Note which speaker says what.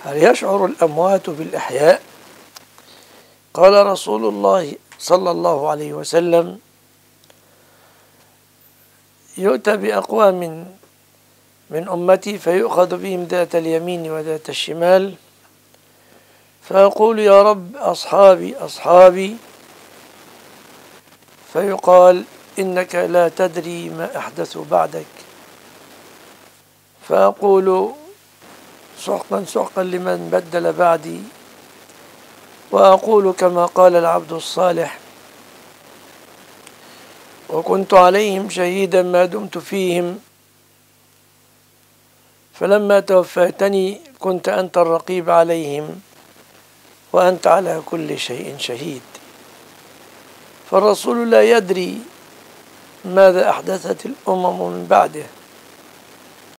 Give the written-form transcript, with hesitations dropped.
Speaker 1: هل يشعر الأموات بالإحياء؟ قال رسول الله صلى الله عليه وسلم: يؤتى بأقوام من أمتي فيؤخذ بهم ذات اليمين وذات الشمال، فأقول: يا رب أصحابي أصحابي، فيقال: إنك لا تدري ما أحدث بعدك، فأقول: سحقا سحقا لمن بدل بعدي، وأقول كما قال العبد الصالح: وكنت عليهم شهيدا ما دمت فيهم، فلما توفيتني كنت أنت الرقيب عليهم وأنت على كل شيء شهيد. فالرسول لا يدري ماذا أحدثت الأمم من بعده،